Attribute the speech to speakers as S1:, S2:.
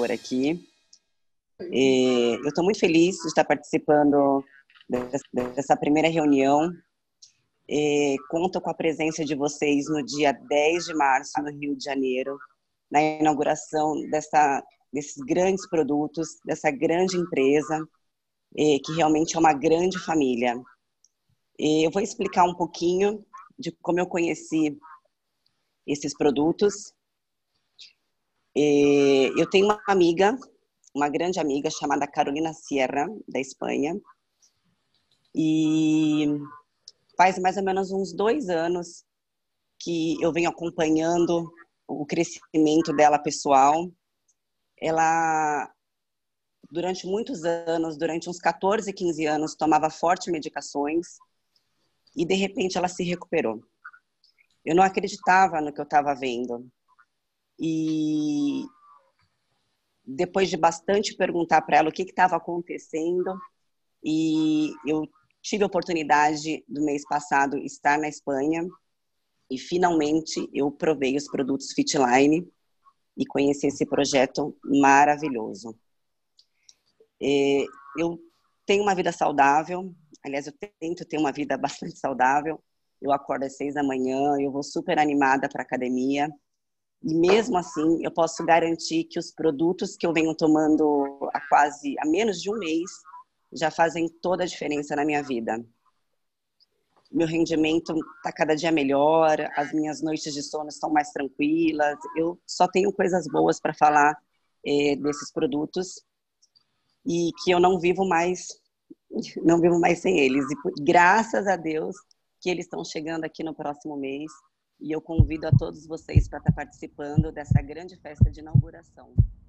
S1: expor aqui. Eu estou muito feliz de estar participando dessa primeira reunião. Conto com a presença de vocês no dia 10 de março, no Rio de Janeiro, na inauguração desses grandes produtos, dessa grande empresa, que realmente é uma grande família. Eu vou explicar um pouquinho de como eu conheci esses produtos. Eu tenho uma amiga, uma grande amiga chamada Carolina Sierra, da Espanha, e faz mais ou menos uns 2 anos que eu venho acompanhando o crescimento dela pessoal. Ela, durante muitos anos, durante uns 14, 15 anos, tomava fortes medicações e, de repente, ela se recuperou. Eu não acreditava no que eu estava vendo. E depois de bastante perguntar para ela o que estava acontecendo, e eu tive a oportunidade, do mês passado, estar na Espanha, e finalmente eu provei os produtos Fitline e conheci esse projeto maravilhoso. Eu tenho uma vida saudável, aliás, eu tento ter uma vida bastante saudável. Eu acordo às 6 da manhã, eu vou super animada para a academia, e mesmo assim eu posso garantir que os produtos que eu venho tomando há menos de um mês já fazem toda a diferença na minha vida. Meu rendimento está cada dia melhor, as minhas noites de sono estão mais tranquilas, eu só tenho coisas boas para falar desses produtos, e que eu não vivo mais sem eles. E graças a Deus que eles estão chegando aqui no próximo mês, e eu convido a todos vocês para estar participando dessa grande festa de inauguração.